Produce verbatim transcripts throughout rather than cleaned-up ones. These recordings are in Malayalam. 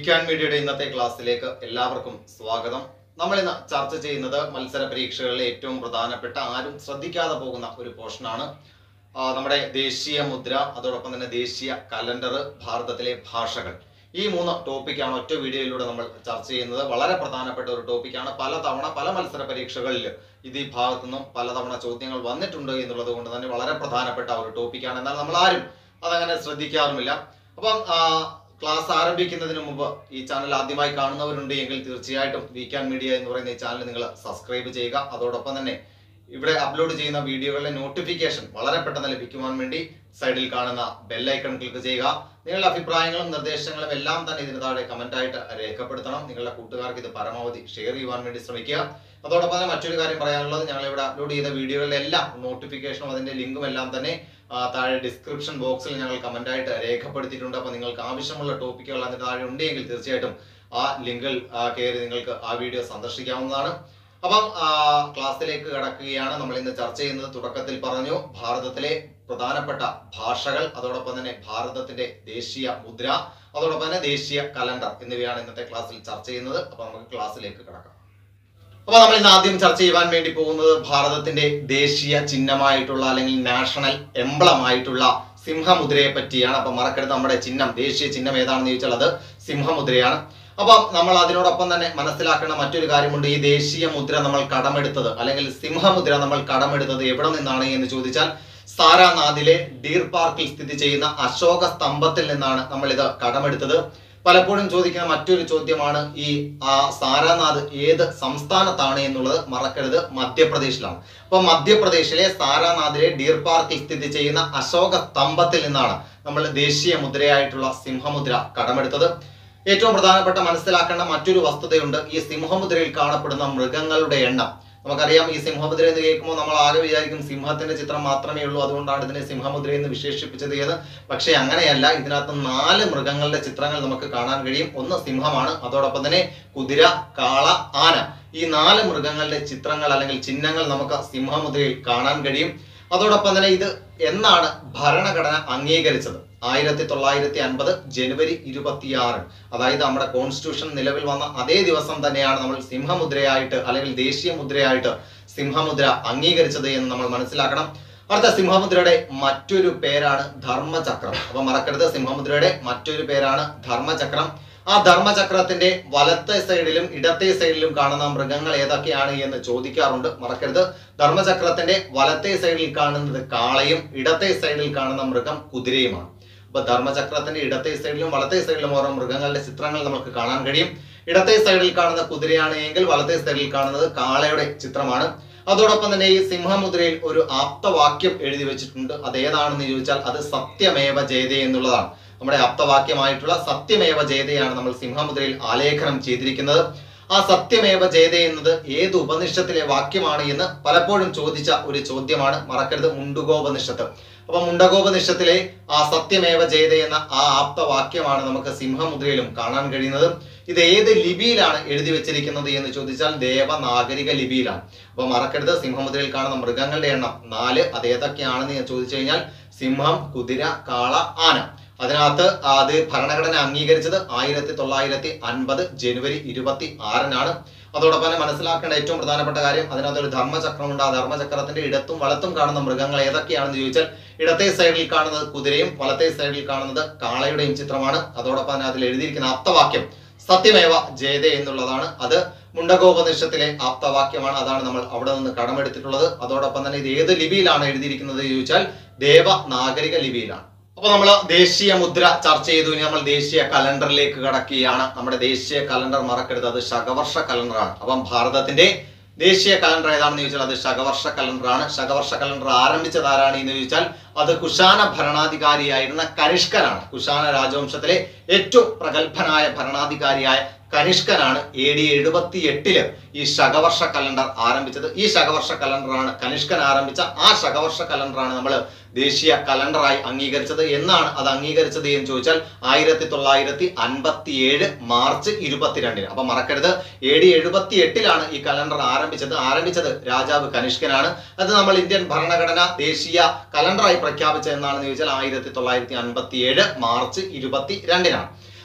വീക്കാൻ മീഡിയയുടെ ഇന്നത്തെ ക്ലാസ്സിലേക്ക് എല്ലാവർക്കും സ്വാഗതം. നമ്മൾ ഇന്ന് ചർച്ച ചെയ്യുന്നത് മത്സര പരീക്ഷകളിലെ ഏറ്റവും പ്രധാനപ്പെട്ട ആരും ശ്രദ്ധിക്കാതെ പോകുന്ന ഒരു പോർഷനാണ്. നമ്മുടെ ദേശീയ മുദ്ര, അതോടൊപ്പം തന്നെ ദേശീയ കലണ്ടർ, ഭാരതത്തിലെ ഭാഷകൾ. ഈ മൂന്ന് ടോപ്പിക്കാണ് ഒറ്റ വീഡിയോയിലൂടെ നമ്മൾ ചർച്ച ചെയ്യുന്നത്. വളരെ പ്രധാനപ്പെട്ട ഒരു ടോപ്പിക്കാണ്. പലതവണ പല മത്സര പരീക്ഷകളിൽ ഇത് ഈ ഭാഗത്തു നിന്നും പലതവണ ചോദ്യങ്ങൾ വന്നിട്ടുണ്ട് എന്നുള്ളത് കൊണ്ട് തന്നെ വളരെ പ്രധാനപ്പെട്ട ഒരു ടോപ്പിക്കാണ്. എന്നാൽ നമ്മൾ ആരും അതങ്ങനെ ശ്രദ്ധിക്കാറുമില്ല. അപ്പം ക്ലാസ് ആരംഭിക്കുന്നതിന് മുമ്പ് ഈ ചാനൽ ആദ്യമായി കാണുന്നവരുണ്ട് എങ്കിൽ തീർച്ചയായിട്ടും വീക്കാൻ മീഡിയ എന്ന് പറയുന്ന ഈ ചാനൽ നിങ്ങൾ സബ്സ്ക്രൈബ് ചെയ്യുക. അതോടൊപ്പം തന്നെ ഇവിടെ അപ്ലോഡ് ചെയ്യുന്ന വീഡിയോകളുടെ നോട്ടിഫിക്കേഷൻ വളരെ പെട്ടെന്ന് ലഭിക്കുവാൻ വേണ്ടി സൈഡിൽ കാണുന്ന ബെൽ ഐക്കൺ ക്ലിക്ക് ചെയ്യുക. നിങ്ങളുടെ അഭിപ്രായങ്ങളും നിർദ്ദേശങ്ങളും എല്ലാം തന്നെ ഇതിന് താഴെ കമന്റ് ആയിട്ട് രേഖപ്പെടുത്തണം. നിങ്ങളുടെ കൂട്ടുകാർക്ക് ഇത് പരമാവധി ഷെയർ ചെയ്യുവാൻ വേണ്ടി ശ്രമിക്കുക. അതോടൊപ്പം തന്നെ മറ്റൊരു കാര്യം പറയാനുള്ളത്, ഞങ്ങൾ ഇവിടെ അപ്ലോഡ് ചെയ്ത വീഡിയോകളുടെ എല്ലാം നോട്ടിഫിക്കേഷനും അതിന്റെ ലിങ്കും എല്ലാം തന്നെ താഴെ ഡിസ്ക്രിപ്ഷൻ ബോക്സിൽ ഞങ്ങൾ കമന്റ് ആയിട്ട് രേഖപ്പെടുത്തിയിട്ടുണ്ട്. അപ്പൊ നിങ്ങൾക്ക് ആവശ്യമുള്ള ടോപ്പിക്കുകൾ അതിന് താഴെ ഉണ്ടെങ്കിൽ തീർച്ചയായിട്ടും ആ ലിങ്കിൽ കയറി നിങ്ങൾക്ക് ആ വീഡിയോ സന്ദർശിക്കാവുന്നതാണ്. അപ്പം ക്ലാസ്സിലേക്ക് കടക്കുകയാണ്. നമ്മൾ ഇന്ന് ചർച്ച ചെയ്യുന്നത്, തുടക്കത്തിൽ പറഞ്ഞു, ഭാരതത്തിലെ പ്രധാനപ്പെട്ട ഭാഷകൾ, അതോടൊപ്പം തന്നെ ഭാരതത്തിന്റെ ദേശീയ മുദ്ര, അതോടൊപ്പം തന്നെ ദേശീയ കലണ്ടർ എന്നിവയാണ് ഇന്നത്തെ ക്ലാസ്സിൽ ചർച്ച ചെയ്യുന്നത്. അപ്പൊ നമുക്ക് ക്ലാസ്സിലേക്ക് കടക്കാം. അപ്പൊ നമ്മൾ ഇന്ന് ആദ്യം ചർച്ച ചെയ്യുവാൻ വേണ്ടി പോകുന്നത് ഭാരതത്തിന്റെ ദേശീയ ചിഹ്നമായിട്ടുള്ള അല്ലെങ്കിൽ നാഷണൽ എംബ്ലം ആയിട്ടുള്ള സിംഹമുദ്രയെ പറ്റിയാണ്. അപ്പൊ മറക്കരുത്, നമ്മുടെ ചിഹ്നം, ദേശീയ ചിഹ്നം ഏതാണെന്ന് ചോദിച്ചാൽ അത് സിംഹമുദ്രയാണ്. അപ്പം നമ്മൾ അതിനോടൊപ്പം തന്നെ മനസ്സിലാക്കേണ്ട മറ്റൊരു കാര്യമുണ്ട്. ഈ ദേശീയ മുദ്ര നമ്മൾ കടമെടുത്തത്, അല്ലെങ്കിൽ സിംഹമുദ്ര നമ്മൾ കടമെടുത്തത് എവിടെ നിന്നാണ് എന്ന് ചോദിച്ചാൽ സാരാനാഥിലെ ഡീർ പാർക്കിൽ സ്ഥിതി ചെയ്യുന്ന അശോക സ്തംഭത്തിൽ നിന്നാണ് നമ്മൾ ഇത് കടമെടുത്തത്. പലപ്പോഴും ചോദിക്കുന്ന മറ്റൊരു ചോദ്യമാണ്, ഈ ആ സാരാനാഥ് ഏത് സംസ്ഥാനത്താണ് എന്നുള്ളത്. മറക്കരുത്, മധ്യപ്രദേശിലാണ്. അപ്പൊ മധ്യപ്രദേശിലെ സാരാനാഥിലെ ഡീർ പാർക്കിൽ സ്ഥിതി ചെയ്യുന്ന അശോക സ്തംഭത്തിൽ നിന്നാണ് നമ്മൾ ദേശീയ മുദ്രയായിട്ടുള്ള സിംഹമുദ്ര കടമെടുത്തത്. ഏറ്റവും പ്രധാനപ്പെട്ട മനസ്സിലാക്കേണ്ട മറ്റൊരു വസ്തുതയുണ്ട്. ഈ സിംഹമുദ്രയിൽ കാണപ്പെടുന്ന മൃഗങ്ങളുടെ എണ്ണം നമുക്കറിയാം. ഈ സിംഹമുദ്ര എന്ന് കേൾക്കുമ്പോൾ നമ്മൾ ആകെ വിചാരിക്കും സിംഹത്തിന്റെ ചിത്രം മാത്രമേ ഉള്ളൂ, അതുകൊണ്ടാണ് ഇതിനെ സിംഹമുദ്ര എന്ന് വിശേഷിപ്പിച്ചത് എന്ന്. പക്ഷെ അങ്ങനെയല്ല. ഇതിനകത്ത് നാല് മൃഗങ്ങളുടെ ചിത്രങ്ങൾ നമുക്ക് കാണാൻ കഴിയും. ഒന്ന് സിംഹമാണ്, അതോടൊപ്പം തന്നെ കുതിര, കാള, ആന. ഈ നാല് മൃഗങ്ങളുടെ ചിത്രങ്ങൾ അല്ലെങ്കിൽ ചിഹ്നങ്ങൾ നമുക്ക് സിംഹമുദ്രയിൽ കാണാൻ കഴിയും. അതോടൊപ്പം തന്നെ ഇത് എന്നാണ് ഭരണഘടന അംഗീകരിച്ചത്? ആയിരത്തി തൊള്ളായിരത്തി അൻപത് ജനുവരി ഇരുപത്തിയാറ്, അതായത് നമ്മുടെ കോൺസ്റ്റിറ്റ്യൂഷൻ നിലവിൽ വന്ന അതേ ദിവസം തന്നെയാണ് നമ്മൾ സിംഹമുദ്രയായിട്ട് അല്ലെങ്കിൽ ദേശീയ മുദ്രയായിട്ട് സിംഹമുദ്ര അംഗീകരിച്ചത് എന്ന് നമ്മൾ മനസ്സിലാക്കണം. അടുത്ത സിംഹമുദ്രയുടെ മറ്റൊരു പേരാണ് ധർമ്മചക്രം. അപ്പൊ മറക്കരുത്, സിംഹമുദ്രയുടെ മറ്റൊരു പേരാണ് ധർമ്മചക്രം. ആ ധർമ്മചക്രത്തിന്റെ വലത്തെ സൈഡിലും ഇടത്തെ സൈഡിലും കാണുന്ന മൃഗങ്ങൾ ഏതൊക്കെയാണ് എന്ന് ചോദിക്കാറുണ്ട്. മറക്കരുത്, ധർമ്മചക്രത്തിന്റെ വലത്തെ സൈഡിൽ കാണുന്നത് കാളയും ഇടത്തെ സൈഡിൽ കാണുന്ന മൃഗം കുതിരയുമാണ്. അപ്പൊ ധർമ്മചക്രത്തിന്റെ ഇടത്തെ സൈഡിലും വലത്തെ സൈഡിലും ഓരോ മൃഗങ്ങളുടെ ചിത്രങ്ങൾ നമുക്ക് കാണാൻ കഴിയും. ഇടത്തെ സൈഡിൽ കാണുന്ന കുതിരയാണ് എങ്കിൽ വലത്തെ സൈഡിൽ കാണുന്നത് കാളയുടെ ചിത്രമാണ്. അതോടൊപ്പം തന്നെ ഈ സിംഹമുദ്രയിൽ ഒരു ആപ്തവാക്യം എഴുതി വെച്ചിട്ടുണ്ട്. അതേതാണെന്ന് ചോദിച്ചാൽ അത് സത്യമേവ ജയതേ എന്നുള്ളതാണ്. നമ്മുടെ ആപ്തവാക്യമായിട്ടുള്ള സത്യമേവ ജയതയാണ് നമ്മൾ സിംഹമുദ്രയിൽ ആലേഖനം ചെയ്തിരിക്കുന്നത്. ആ സത്യമേവ ജയതേ എന്നത് ഏത് ഉപനിഷത്തിലെ വാക്യമാണ് എന്ന് പലപ്പോഴും ചോദിച്ച ഒരു ചോദ്യമാണ്. മറക്കരുത്, മുണ്ടുകോപനിഷത്ത്. അപ്പൊ മുണ്ടകോപനിഷത്തിലെ ആ സത്യമേവ ജയതേ എന്ന ആ ആപ്തവാക്യമാണ് നമുക്ക് സിംഹമുദ്രയിലും കാണാൻ കഴിയുന്നത്. ഇത് ഏത് ലിപിയിലാണ് എഴുതി വെച്ചിരിക്കുന്നത് എന്ന് ചോദിച്ചാൽ ദേവനാഗരിക ലിപിയിലാണ്. അപ്പൊ മറക്കരുത്, സിംഹമുദ്രയിൽ കാണുന്ന മൃഗങ്ങളുടെ എണ്ണം നാല്. അത് ഏതൊക്കെയാണെന്ന് ഞാൻ ചോദിച്ചു കഴിഞ്ഞാൽ സിംഹം, കുതിര, കാള, ആന. അതിനകത്ത് അത് ഭരണഘടന അംഗീകരിച്ചത് ആയിരത്തി തൊള്ളായിരത്തി അൻപത് ജനുവരി ഇരുപത്തി ആറിനാണ്. അതോടൊപ്പം തന്നെ മനസ്സിലാക്കേണ്ട ഏറ്റവും പ്രധാനപ്പെട്ട കാര്യം, അതിനകത്ത് ഒരു ധർമ്മചക്രമുണ്ട്. ആ ധർമ്മചക്രത്തിന്റെ ഇടത്തും വലത്തും കാണുന്ന മൃഗങ്ങൾ ഏതൊക്കെയാണെന്ന് ചോദിച്ചാൽ ഇടത്തെ സൈഡിൽ കാണുന്നത് കുതിരയും വലത്തെ സൈഡിൽ കാണുന്നത് കാളയുടെയും ചിത്രമാണ്. അതോടൊപ്പം തന്നെ അതിൽ എഴുതിയിരിക്കുന്ന ആപ്തവാക്യം സത്യമേവ ജയതേ എന്നുള്ളതാണ്. അത് മുണ്ടകോപനിഷത്തിലെ ആപ്തവാക്യമാണ്. അതാണ് നമ്മൾ അവിടെ നിന്ന് കടമെടുത്തിട്ടുള്ളത്. അതോടൊപ്പം തന്നെ ഇത് ഏത് ലിപിയിലാണ് എഴുതിയിരിക്കുന്നത് ചോദിച്ചാൽ ദേവനാഗരിക ലിപിയിലാണ്. അപ്പൊ നമ്മൾ ദേശീയ മുദ്ര ചർച്ച ചെയ്തു. ഇനി നമ്മൾ ദേശീയ കലണ്ടറിലേക്ക് കടക്കുകയാണ്. നമ്മുടെ ദേശീയ കലണ്ടർ മറക്കരുത്, അത് ശകവർഷ കലണ്ടറാണ്. അപ്പം ഭാരതത്തിന്റെ ദേശീയ കലണ്ടർ ഏതാണെന്ന് ചോദിച്ചാൽ അത് ശകവർഷ കലണ്ടറാണ്. ശകവർഷ കലണ്ടർ ആരംഭിച്ചത് ആരാണ് എന്ന് ചോദിച്ചാൽ അത് കുഷാന ഭരണാധികാരിയായിരുന്ന കനിഷ്കനാണ്. കുഷാന രാജവംശത്തിലെ ഏറ്റവും പ്രഗത്ഭനായ ഭരണാധികാരിയായ കനിഷ്കനാണ് എ ഡി എഴുപത്തി എട്ടില് ഈ ശകവർഷ കലണ്ടർ ആരംഭിച്ചത്. ഈ ശകവർഷ കലണ്ടറാണ് കനിഷ്കൻ ആരംഭിച്ച ആ ശകവർഷ കലണ്ടറാണ് നമ്മൾ ദേശീയ കലണ്ടറായി അംഗീകരിച്ചത്. എന്നാണ് അത് അംഗീകരിച്ചത് എന്ന് ചോദിച്ചാൽ ആയിരത്തി തൊള്ളായിരത്തി അൻപത്തി ഏഴ് മാർച്ച് ഇരുപത്തിരണ്ടിന്. അപ്പൊ മറക്കരുത്, എ ഡി എഴുപത്തി എട്ടിലാണ് ഈ കലണ്ടർ ആരംഭിച്ചത്. ആരംഭിച്ചത് രാജാവ് കനിഷ്കനാണ്. അത് നമ്മൾ ഇന്ത്യൻ ഭരണഘടന ദേശീയ കലണ്ടറായി പ്രഖ്യാപിച്ചത് എന്നാണെന്ന് ചോദിച്ചാൽ ആയിരത്തി തൊള്ളായിരത്തി അൻപത്തി ഏഴ് മാർച്ച് ഇരുപത്തി രണ്ടിനാണ്.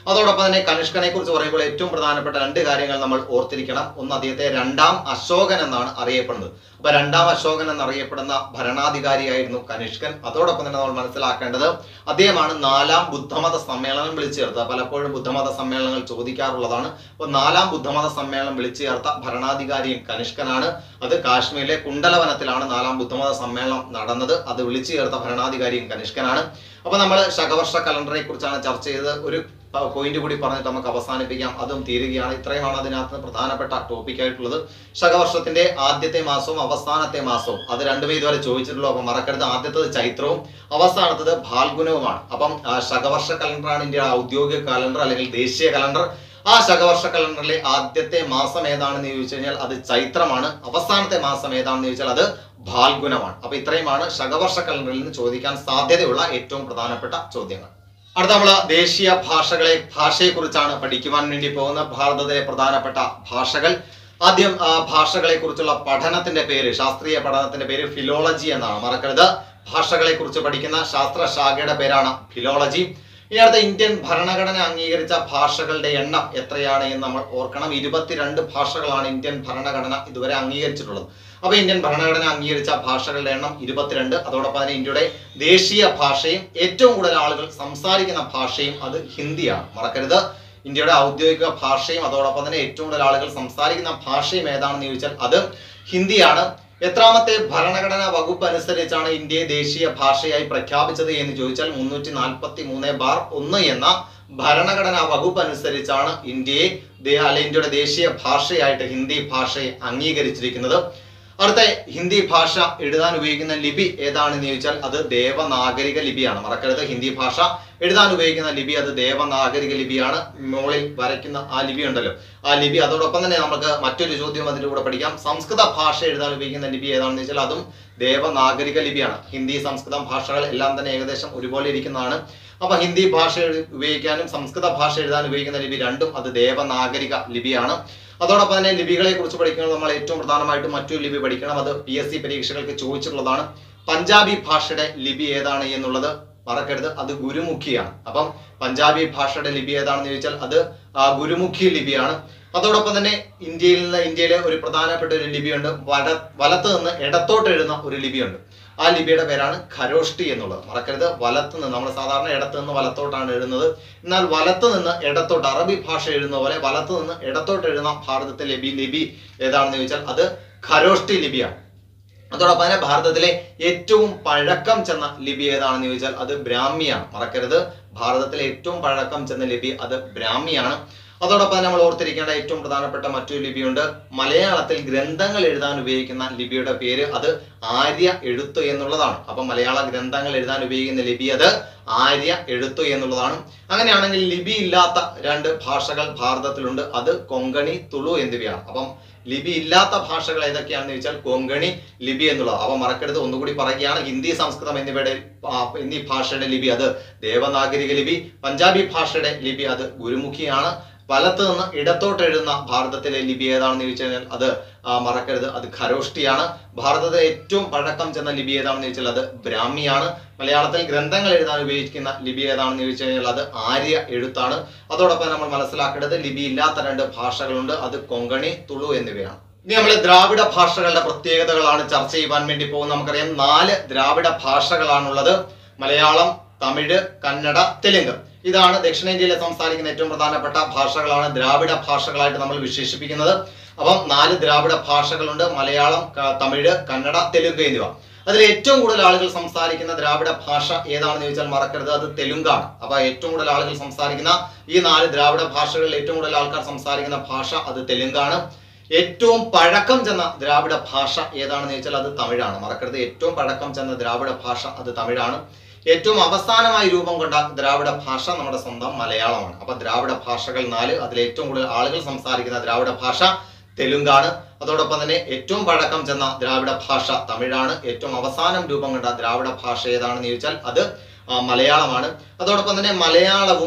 അതോടൊപ്പം തന്നെ കനിഷ്കനെ കുറിച്ച് പറയുമ്പോൾ ഏറ്റവും പ്രധാനപ്പെട്ട രണ്ട് കാര്യങ്ങൾ നമ്മൾ ഓർത്തിരിക്കണം. ഒന്ന്, അദ്ദേഹത്തെ രണ്ടാം അശോകൻ എന്നാണ് അറിയപ്പെടുന്നത്. അപ്പൊ രണ്ടാം അശോകൻ എന്നറിയപ്പെടുന്ന ഭരണാധികാരിയായിരുന്നു കനിഷ്കൻ. അതോടൊപ്പം തന്നെ നമ്മൾ മനസ്സിലാക്കേണ്ടത് അദ്ദേഹമാണ് നാലാം ബുദ്ധമത സമ്മേളനം വിളിച്ചു ചേർത്തത്. പലപ്പോഴും ബുദ്ധമത സമ്മേളനങ്ങൾ ചോദിക്കാറുള്ളതാണ്. അപ്പൊ നാലാം ബുദ്ധമത സമ്മേളനം വിളിച്ചു ചേർത്ത ഭരണാധികാരിയും കനിഷ്കനാണ്. അത് കാശ്മീരിലെ കുണ്ടലവനത്തിലാണ് നാലാം ബുദ്ധമത സമ്മേളനം നടന്നത്. അത് വിളിച്ചു ചേർത്ത ഭരണാധികാരിയും കനിഷ്കനാണ്. അപ്പൊ നമ്മൾ ശകവർഷ കലണ്ടറെ കുറിച്ചാണ് ചർച്ച ചെയ്തത്. ഒരു പോയിന്റ് കൂടി പറഞ്ഞിട്ട് നമുക്ക് അവസാനിപ്പിക്കാം, അതും തീരുകയാണ്. ഇത്രയുമാണ് അതിനകത്ത് പ്രധാനപ്പെട്ട ടോപ്പിക് ആയിട്ടുള്ളത്. ശകവർഷത്തിന്റെ ആദ്യത്തെ മാസവും അവസാനത്തെ മാസവും അത് രണ്ടുമേ ഇതുവരെ ചോദിച്ചിട്ടുള്ളൂ. അപ്പൊ മറക്കരുത്, ആദ്യത്തത് ചൈത്രവും അവസാനത്തത് ഫാൽഗുനവുമാണ്. അപ്പം ശകവർഷ കലണ്ടറാണ് ഇന്ത്യയുടെ ഔദ്യോഗിക കലണ്ടർ അല്ലെങ്കിൽ ദേശീയ കലണ്ടർ. ആ ശകവർഷ കലണ്ടറിലെ ആദ്യത്തെ മാസം ഏതാണെന്ന് ചോദിച്ചു കഴിഞ്ഞാൽ അത് ചൈത്രമാണ്. അവസാനത്തെ മാസം ഏതാണെന്ന് ചോദിച്ചാൽ അത് ഫാൽഗുനമാണ്. അപ്പൊ ഇത്രയുമാണ് ശകവർഷ കലണ്ടറിൽ നിന്ന് ചോദിക്കാൻ സാധ്യതയുള്ള ഏറ്റവും പ്രധാനപ്പെട്ട ചോദ്യങ്ങൾ. അടുത്ത നമ്മൾ ദേശീയ ഭാഷകളെ ഭാഷയെ കുറിച്ചാണ് പഠിക്കുവാൻ വേണ്ടി പോകുന്ന ഭാരതത്തിലെ പ്രധാനപ്പെട്ട ഭാഷകൾ. ആദ്യം ഭാഷകളെ കുറിച്ചുള്ള പഠനത്തിന്റെ പേര്, ശാസ്ത്രീയ പഠനത്തിന്റെ പേര് ഫിലോളജി എന്നാണ്. മറക്കരുത്, ഭാഷകളെ കുറിച്ച് പഠിക്കുന്ന ശാസ്ത്ര ശാഖയുടെ പേരാണ് ഫിലോളജി. ഇനി അടുത്ത ഇന്ത്യൻ ഭരണഘടന അംഗീകരിച്ച ഭാഷകളുടെ എണ്ണം എത്രയാണ് എന്ന് നമ്മൾ ഓർക്കണം. ഇരുപത്തിരണ്ട് ഭാഷകളാണ് ഇന്ത്യൻ ഭരണഘടന ഇതുവരെ അംഗീകരിച്ചിട്ടുള്ളത്. അപ്പൊ ഇന്ത്യൻ ഭരണഘടന അംഗീകരിച്ച ഭാഷകളുടെ എണ്ണം ഇരുപത്തിരണ്ട്. അതോടൊപ്പം തന്നെ ഇന്ത്യയുടെ ദേശീയ ഭാഷയും ഏറ്റവും കൂടുതൽ ആളുകൾ സംസാരിക്കുന്ന ഭാഷയും അത് ഹിന്ദിയാണ്. മറക്കരുത്, ഇന്ത്യയുടെ ഔദ്യോഗിക ഭാഷയും അതോടൊപ്പം തന്നെ ഏറ്റവും കൂടുതൽ ആളുകൾ സംസാരിക്കുന്ന ഭാഷയും ഏതാണെന്ന് ചോദിച്ചാൽ അത് ഹിന്ദിയാണ്. എത്രാമത്തെ ഭരണഘടനാ വകുപ്പ് അനുസരിച്ചാണ് ഇന്ത്യയെ ദേശീയ ഭാഷയായി പ്രഖ്യാപിച്ചത് എന്ന് ചോദിച്ചാൽ മുന്നൂറ്റി നാൽപ്പത്തി മൂന്ന് ബാർ ഒന്ന് എന്ന ഭരണഘടനാ വകുപ്പ് അനുസരിച്ചാണ് ഇന്ത്യയെ അല്ലെ ഇന്ത്യയുടെ ദേശീയ ഭാഷയായിട്ട് ഹിന്ദി ഭാഷയെ അംഗീകരിച്ചിരിക്കുന്നത്. അടുത്ത ഹിന്ദി ഭാഷ എഴുതാൻ ഉപയോഗിക്കുന്ന ലിപി ഏതാണെന്ന് ചോദിച്ചാൽ അത് ദേവനാഗരിക ലിപിയാണ്. മറക്കരുത്, ഹിന്ദി ഭാഷ എഴുതാൻ ഉപയോഗിക്കുന്ന ലിപി അത് ദേവനാഗരിക ലിപിയാണ്. മുകളിൽ വരയ്ക്കുന്ന ആ ലിപി ഉണ്ടല്ലോ, ആ ലിപി. അതോടൊപ്പം തന്നെ നമുക്ക് മറ്റൊരു ചോദ്യം അതിന്റെ കൂടെ പഠിക്കാം. സംസ്കൃത ഭാഷ എഴുതാൻ ഉപയോഗിക്കുന്ന ലിപി ഏതാണെന്ന് വെച്ചാൽ അതും ദേവനാഗരിക ലിപിയാണ്. ഹിന്ദി സംസ്കൃതം ഭാഷകൾ എല്ലാം തന്നെ ഏകദേശം ഒരുപോലെ ഇരിക്കുന്നതാണ്. അപ്പൊ ഹിന്ദി ഭാഷ ഉപയോഗിക്കാനും സംസ്കൃത ഭാഷ എഴുതാൻ ഉപയോഗിക്കുന്ന ലിപി രണ്ടും അത് ദേവനാഗരിക ലിപിയാണ്. അതോടൊപ്പം തന്നെ ലിപികളെ കുറിച്ച് പഠിക്കുന്നത് നമ്മൾ ഏറ്റവും പ്രധാനമായിട്ടും മറ്റൊരു ലിപി പഠിക്കണം. അത് പി എസ് സി പരീക്ഷകൾക്ക് ചോദിച്ചിട്ടുള്ളതാണ്. പഞ്ചാബി ഭാഷയുടെ ലിപി ഏതാണ് എന്നുള്ളത് മറക്കരുത്, അത് ഗുരുമുഖിയാണ്. അപ്പം പഞ്ചാബി ഭാഷയുടെ ലിപി ഏതാണെന്ന് ചോദിച്ചാൽ അത് ഗുരുമുഖി ലിപിയാണ്. അതോടൊപ്പം തന്നെ ഇന്ത്യയിൽ നിന്ന് ഇന്ത്യയിലെ ഒരു പ്രധാനപ്പെട്ട ഒരു ലിപിയുണ്ട്, വല വലത്ത് നിന്ന് ഇടത്തോട്ട് എഴുതുന്ന ഒരു ലിപിയുണ്ട്. ആ ലിപിയുടെ പേരാണ് ഖരോഷ്ടി എന്നുള്ളത്. മറക്കരുത്, വലത്ത് നിന്ന്, നമ്മൾ സാധാരണ ഇടത്ത് നിന്ന് വലത്തോട്ടാണ് എഴുതുന്നത്. എന്നാൽ വലത്ത് നിന്ന് ഇടത്തോട്ട്, അറബി ഭാഷ എഴുതുന്ന പോലെ വലത്ത് നിന്ന് ഇടത്തോട്ട് എഴുതുന്ന ഭാരതത്തിലെ ലിപി ലിപി ഏതാണെന്ന് ചോദിച്ചാൽ അത് ഖരോഷ്ടി ലിപിയാണ്. അതോടൊപ്പം തന്നെ ഭാരതത്തിലെ ഏറ്റവും പഴക്കം ചെന്ന ലിപി ഏതാണെന്ന് ചോദിച്ചാൽ അത് ബ്രാഹ്മിയാണ്. മറക്കരുത്, ഭാരതത്തിലെ ഏറ്റവും പഴക്കം ചെന്ന ലിപി അത് ബ്രാഹ്മിയാണ്. അതോടൊപ്പം നമ്മൾ ഓർത്തിരിക്കേണ്ട ഏറ്റവും പ്രധാനപ്പെട്ട മറ്റൊരു ലിപിയുണ്ട്. മലയാളത്തിൽ ഗ്രന്ഥങ്ങൾ എഴുതാൻ ഉപയോഗിക്കുന്ന ലിപിയുടെ പേര് അത് ആര്യ എഴുത്ത് എന്നുള്ളതാണ്. അപ്പൊ മലയാള ഗ്രന്ഥങ്ങൾ എഴുതാൻ ഉപയോഗിക്കുന്ന ലിപി അത് ആര്യ എഴുത്ത് എന്നുള്ളതാണ്. അങ്ങനെയാണെങ്കിൽ ലിപി ഇല്ലാത്ത രണ്ട് ഭാഷകൾ ഭാരതത്തിലുണ്ട്, അത് കൊങ്കണി, തുളു എന്നിവയാണ്. അപ്പം ലിപി ഇല്ലാത്ത ഭാഷകൾ ഏതൊക്കെയാണെന്ന് ചോദിച്ചാൽ കൊങ്കണി ലിപി എന്നുള്ളത്. അപ്പൊ മറക്കരുത്, ഒന്നുകൂടി പറയുകയാണ്, ഹിന്ദി സംസ്കൃതം എന്നിവയുടെ എന്നീ ഭാഷയുടെ ലിപി അത് ദേവനാഗരിക ലിപി. പഞ്ചാബി ഭാഷയുടെ ലിപി അത് ഗുരുമുഖിയാണ്. വലത്ത് നിന്ന് ഇടത്തോട്ട് എഴുതുന്ന ഭാരതത്തിലെ ലിപി ഏതാണെന്ന് ചോദിച്ചു കഴിഞ്ഞാൽ അത് മറക്കരുത്, അത് ഖരോഷ്ടിയാണ്. ഭാരതത്തിലെ ഏറ്റവും പഴക്കം ചെന്ന ലിപി ഏതാണെന്ന് ചോദിച്ചാൽ അത് ബ്രാഹ്മിയാണ്. മലയാളത്തിൽ ഗ്രന്ഥങ്ങൾ എഴുതാൻ ഉപയോഗിക്കുന്ന ലിപി ഏതാണെന്ന് ചോദിച്ചു കഴിഞ്ഞാൽ അത് ആര്യ എഴുത്താണ്. അതോടൊപ്പം നമ്മൾ മനസ്സിലാക്കേണ്ടത് ലിപി ഇല്ലാത്ത രണ്ട് ഭാഷകളുണ്ട്, അത് കൊങ്കണി, തുളു എന്നിവയാണ്. ഇനി നമ്മൾ ദ്രാവിഡ ഭാഷകളുടെ പ്രത്യേകതകളാണ് ചർച്ച ചെയ്യുവാൻ വേണ്ടി പോകുന്നത്. നമുക്കറിയാം നാല് ദ്രാവിഡ ഭാഷകളാണുള്ളത്. മലയാളം, തമിഴ്, കന്നഡ, തെലുങ്ക്. ഇതാണ് ദക്ഷിണേന്ത്യയിലെ സംസാരിക്കുന്ന ഏറ്റവും പ്രധാനപ്പെട്ട ഭാഷകളാണ് ദ്രാവിഡ ഭാഷകളായിട്ട് നമ്മൾ വിശേഷിപ്പിക്കുന്നത്. അപ്പം നാല് ദ്രാവിഡ ഭാഷകളുണ്ട്, മലയാളം, തമിഴ്, കന്നഡ, തെലുങ്ക് എന്നിവ. അതിൽ ഏറ്റവും കൂടുതൽ ആളുകൾ സംസാരിക്കുന്ന ദ്രാവിഡ ഭാഷ ഏതാണെന്ന് ചോദിച്ചാൽ മറക്കരുത്, അത് തെലുങ്കാണ്. അപ്പൊ ഏറ്റവും കൂടുതൽ ആളുകൾ സംസാരിക്കുന്ന ഈ നാല് ദ്രാവിഡ ഭാഷകളിൽ ഏറ്റവും കൂടുതൽ ആൾക്കാർ സംസാരിക്കുന്ന ഭാഷ അത് തെലുങ്കാണ്. ഏറ്റവും പഴക്കം ചെന്ന ദ്രാവിഡ ഭാഷ ഏതാണെന്ന് ചോദിച്ചാൽ അത് തമിഴാണ്. മറക്കരുത്, ഏറ്റവും പഴക്കം ചെന്ന ദ്രാവിഡ ഭാഷ അത് തമിഴാണ്. ഏറ്റവും അവസാനമായി രൂപം കൊണ്ട ദ്രാവിഡ ഭാഷ നമ്മുടെ സ്വന്തം മലയാളമാണ്. അപ്പൊ ദ്രാവിഡ ഭാഷകൾ നാല്, അതിൽ ഏറ്റവും കൂടുതൽ ആളുകൾ സംസാരിക്കുന്ന ദ്രാവിഡ ഭാഷ തെലുങ്കാണ്. അതോടൊപ്പം തന്നെ ഏറ്റവും പഴക്കം ചെന്ന ദ്രാവിഡ ഭാഷ തമിഴാണ്. ഏറ്റവും അവസാനം രൂപം കൊണ്ട ദ്രാവിഡ ഭാഷ ഏതാണെന്ന് ചോദിച്ചാൽ അത് മലയാളമാണ്. അതോടൊപ്പം തന്നെ മലയാളവും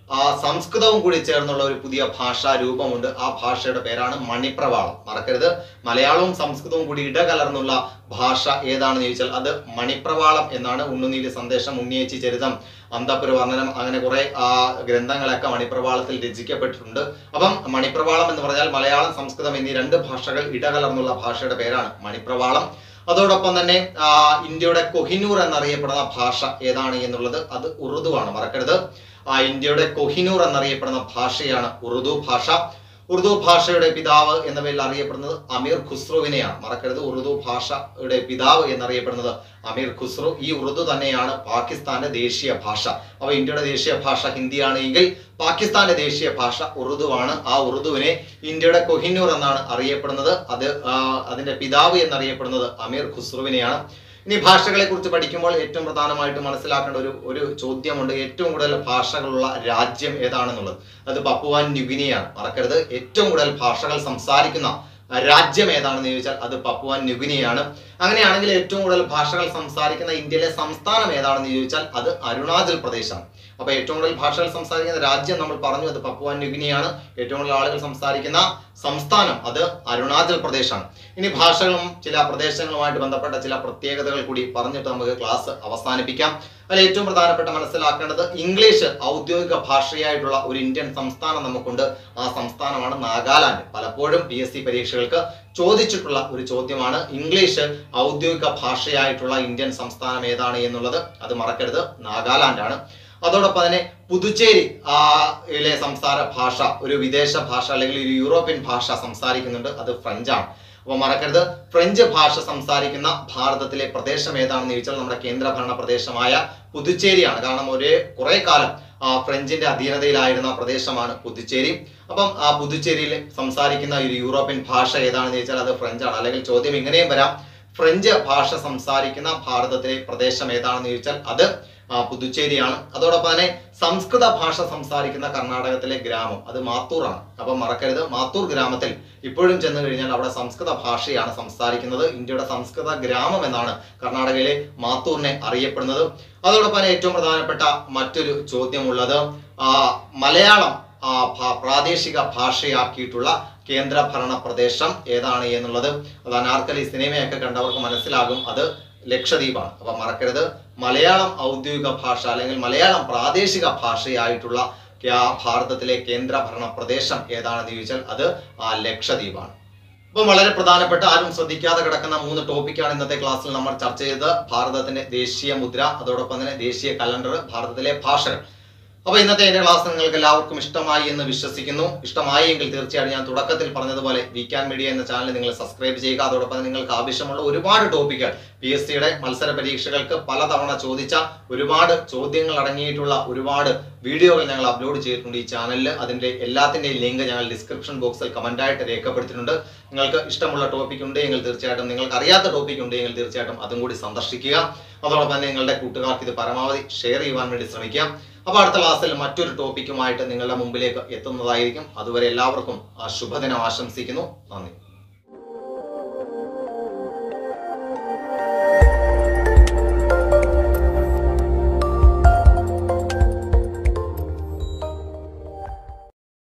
ആ സംസ്കൃതവും കൂടി ചേർന്നുള്ള ഒരു പുതിയ ഭാഷാ രൂപമുണ്ട്. ആ ഭാഷയുടെ പേരാണ് മണിപ്രവാളം. മറക്കരുത്, മലയാളവും സംസ്കൃതവും കൂടി ഇടകലർന്നുള്ള ഭാഷ ഏതാണെന്ന് ചോദിച്ചാൽ അത് മണിപ്രവാളം എന്നാണ്. ഉണ്ണുനീലി സന്ദേശം, ഉണ്ണിയേച്ചി ചരിതം, അന്തപുര വർണ്ണനം, അങ്ങനെ കുറെ ആ ഗ്രന്ഥങ്ങളൊക്കെ മണിപ്രവാളത്തിൽ രചിക്കപ്പെട്ടിട്ടുണ്ട്. അപ്പം മണിപ്രവാളം എന്ന് പറഞ്ഞാൽ മലയാളം സംസ്കൃതം എന്നീ രണ്ട് ഭാഷകൾ ഇടകലർന്നുള്ള ഭാഷയുടെ പേരാണ് മണിപ്രവാളം. അതോടൊപ്പം തന്നെ ആ ഇന്ത്യയുടെ കൊഹിനൂർ എന്നറിയപ്പെടുന്ന ഭാഷ ഏതാണ് എന്നുള്ളത് അത് ഉറുദു ആണ്. മറക്കരുത്, ആ ഇന്ത്യയുടെ കൊഹിനൂർ എന്നറിയപ്പെടുന്ന ഭാഷയാണ് ഉറുദു ഭാഷ. ഉറുദു ഭാഷയുടെ പിതാവ് എന്ന പേരിൽ അറിയപ്പെടുന്നത് അമീർ ഖുസ്രുവിനെയാണ്. മറക്കരുത്, ഉറുദു ഭാഷയുടെ പിതാവ് എന്നറിയപ്പെടുന്നത് അമീർ ഖുസ്രു. ഈ ഉറുദു തന്നെയാണ് പാകിസ്ഥാന്റെ ദേശീയ ഭാഷ. അപ്പൊ ഇന്ത്യയുടെ ദേശീയ ഭാഷ ഹിന്ദിയാണ് എങ്കിൽ പാകിസ്ഥാന്റെ ദേശീയ ഭാഷ ഉറുദുവാണ്. ആ ഉറുദുവിനെ ഇന്ത്യയുടെ കൊഹിനൂർ എന്നാണ് അറിയപ്പെടുന്നത്. അത് അതിന്റെ പിതാവ് എന്നറിയപ്പെടുന്നത് അമീർ ഖുസ്രുവിനെയാണ്. ഇനി ഭാഷകളെ കുറിച്ച് പഠിക്കുമ്പോൾ ഏറ്റവും പ്രധാനമായിട്ട് മനസ്സിലാക്കേണ്ട ഒരു ഒരു ചോദ്യമുണ്ട്. ഏറ്റവും കൂടുതൽ ഭാഷകളുള്ള രാജ്യം ഏതാണെന്നുള്ളത് അത് പപ്പുവ ന്യൂഗിനിയാണ്. മറക്കരുത്, ഏറ്റവും കൂടുതൽ ഭാഷകൾ സംസാരിക്കുന്ന രാജ്യം ഏതാണെന്ന് ചോദിച്ചാൽ അത് പപ്പുവ ന്യൂഗിനിയാണ്. അങ്ങനെയാണെങ്കിൽ ഏറ്റവും കൂടുതൽ ഭാഷകൾ സംസാരിക്കുന്ന ഇന്ത്യയിലെ സംസ്ഥാനം ഏതാണെന്ന് ചോദിച്ചാൽ അത് അരുണാചൽ പ്രദേശാണ്. അപ്പൊ ഏറ്റവും കൂടുതൽ ഭാഷകൾ സംസാരിക്കുന്ന രാജ്യം നമ്മൾ പറഞ്ഞു, അത് പപ്പുവ ന്യൂഗിനിയാണ്. ഏറ്റവും കൂടുതൽ ആളുകൾ സംസാരിക്കുന്ന സംസ്ഥാനം അത് അരുണാചൽ പ്രദേശാണ്. ഇനി ഭാഷകളും ചില പ്രദേശങ്ങളുമായിട്ട് ബന്ധപ്പെട്ട ചില പ്രത്യേകതകൾ കൂടി പറഞ്ഞിട്ട് നമുക്ക് ക്ലാസ് അവസാനിപ്പിക്കാം. അതിൽ ഏറ്റവും പ്രധാനപ്പെട്ട മനസ്സിലാക്കേണ്ടത് ഇംഗ്ലീഷ് ഔദ്യോഗിക ഭാഷയായിട്ടുള്ള ഒരു ഇന്ത്യൻ സംസ്ഥാനം നമുക്കുണ്ട്. ആ സംസ്ഥാനമാണ് നാഗാലാൻഡ്. പലപ്പോഴും പി എസ് സി പരീക്ഷകൾക്ക് ചോദിച്ചിട്ടുള്ള ഒരു ചോദ്യമാണ് ഇംഗ്ലീഷ് ഔദ്യോഗിക ഭാഷയായിട്ടുള്ള ഇന്ത്യൻ സംസ്ഥാനം ഏതാണ് എന്നുള്ളത്. അത് മറക്കരുത്, നാഗാലാൻഡ് ആണ്. അതോടൊപ്പം തന്നെ പുതുച്ചേരി ആ യിലെ സംസാര ഭാഷ ഒരു വിദേശ ഭാഷ അല്ലെങ്കിൽ ഒരു യൂറോപ്യൻ ഭാഷ സംസാരിക്കുന്നുണ്ട്, അത് ഫ്രഞ്ചാണ്. അപ്പൊ മറക്കരുത്, ഫ്രഞ്ച് ഭാഷ സംസാരിക്കുന്ന ഭാരതത്തിലെ പ്രദേശം ഏതാണെന്ന് ചോദിച്ചാൽ നമ്മുടെ കേന്ദ്രഭരണ പ്രദേശമായ പുതുച്ചേരിയാണ്. കാരണം ഒരേ കുറെ കാലം ആ ഫ്രഞ്ചിന്റെ അധീനതയിലായിരുന്ന പ്രദേശമാണ് പുതുച്ചേരി. അപ്പം ആ പുതുച്ചേരിയിൽ സംസാരിക്കുന്ന ഒരു യൂറോപ്യൻ ഭാഷ ഏതാണെന്ന് ചോദിച്ചാൽ അത് ഫ്രഞ്ചാണ്. അല്ലെങ്കിൽ ചോദ്യം ഇങ്ങനെയും വരാം, ഫ്രഞ്ച് ഭാഷ സംസാരിക്കുന്ന ഭാരതത്തിലെ പ്രദേശം ഏതാണെന്ന് ചോദിച്ചാൽ അത് പുതുച്ചേരിയാണ്. അതോടൊപ്പം തന്നെ സംസ്കൃത ഭാഷ സംസാരിക്കുന്ന കർണാടകത്തിലെ ഗ്രാമം അത് മാത്തൂറാണ്. അപ്പം മറക്കരുത്, മാത്തൂർ ഗ്രാമത്തിൽ ഇപ്പോഴും ചെന്ന് കഴിഞ്ഞാൽ അവിടെ സംസ്കൃത ഭാഷയാണ് സംസാരിക്കുന്നത്. ഇന്ത്യയുടെ സംസ്കൃത ഗ്രാമം എന്നാണ് കർണാടകയിലെ മാത്തൂറിനെ അറിയപ്പെടുന്നത്. അതോടൊപ്പം ഏറ്റവും പ്രധാനപ്പെട്ട മറ്റൊരു ചോദ്യമുള്ളത് ആ മലയാളം ആ പ്രാദേശിക ഭാഷയാക്കിയിട്ടുള്ള കേന്ദ്രഭരണ പ്രദേശം ഏതാണ് എന്നുള്ളത്. അത് അനാർക്കലി സിനിമയൊക്കെ കണ്ടവർക്ക് മനസ്സിലാകും, അത് ലക്ഷദ്വീപാണ്. അപ്പൊ മറക്കരുത്, മലയാളം ഔദ്യോഗിക ഭാഷ അല്ലെങ്കിൽ മലയാളം പ്രാദേശിക ഭാഷയായിട്ടുള്ള ഭാരതത്തിലെ കേന്ദ്രഭരണ പ്രദേശം ഏതാണെന്ന് ചോദിച്ചാൽ അത് ആ ലക്ഷദ്വീപാണ്. അപ്പം വളരെ പ്രധാനപ്പെട്ട ആരും ശ്രദ്ധിക്കാതെ കിടക്കുന്ന മൂന്ന് ടോപ്പിക്കാണ് ഇന്നത്തെ ക്ലാസ്സിൽ നമ്മൾ ചർച്ച ചെയ്തത്. ഭാരതത്തിന്റെ ദേശീയ മുദ്ര, അതോടൊപ്പം തന്നെ ദേശീയ കലണ്ടർ, ഭാരതത്തിലെ ഭാഷകൾ. അപ്പൊ ഇന്നത്തെ എന്റെ ക്ലാസ് നിങ്ങൾക്ക് എല്ലാവർക്കും ഇഷ്ടമായി എന്ന് വിശ്വസിക്കുന്നു. ഇഷ്ടമായി എങ്കിൽ തീർച്ചയായും ഞാൻ തുടക്കത്തിൽ പറഞ്ഞതുപോലെ വി ക്യാൻ മീഡിയ എന്ന ചാനൽ നിങ്ങൾ സബ്സ്ക്രൈബ് ചെയ്യുക. അതോടൊപ്പം നിങ്ങൾക്ക് ആവശ്യമുള്ള ഒരുപാട് ടോപ്പിക്കുകൾ പി എസ് സിയുടെ മത്സര പരീക്ഷകൾക്ക് പലതവണ ചോദിച്ച ഒരുപാട് ചോദ്യങ്ങൾ അടങ്ങിയിട്ടുള്ള ഒരുപാട് വീഡിയോകൾ ഞങ്ങൾ അപ്ലോഡ് ചെയ്തിട്ടുണ്ട് ഈ ചാനലിൽ. അതിന്റെ എല്ലാത്തിന്റെയും ലിങ്ക് ഞങ്ങൾ ഡിസ്ക്രിപ്ഷൻ ബോക്സിൽ കമന്റായിട്ട് രേഖപ്പെടുത്തിയിട്ടുണ്ട്. നിങ്ങൾക്ക് ഇഷ്ടമുള്ള ടോപ്പിക് ഉണ്ട് എങ്കിൽ തീർച്ചയായിട്ടും, നിങ്ങൾക്ക് അറിയാത്ത ടോപ്പിക് ഉണ്ട് എങ്കിൽ തീർച്ചയായിട്ടും അതും കൂടി സന്ദർശിക്കുക. അതോടൊപ്പം തന്നെ നിങ്ങളുടെ കൂട്ടുകാർക്ക് ഇത് പരമാവധി ഷെയർ ചെയ്യുവാൻ വേണ്ടി ശ്രമിക്കുക. അപ്പോൾ അടുത്ത ക്ലാസ്സിൽ മറ്റൊരു ടോപ്പിക്കുമായിട്ട് നിങ്ങളുടെ മുമ്പിലേക്ക് എത്തുന്നതായിരിക്കും. അതുവരെ എല്ലാവർക്കും ആ ശുഭദിനം ആശംസിക്കുന്നു. നന്ദി.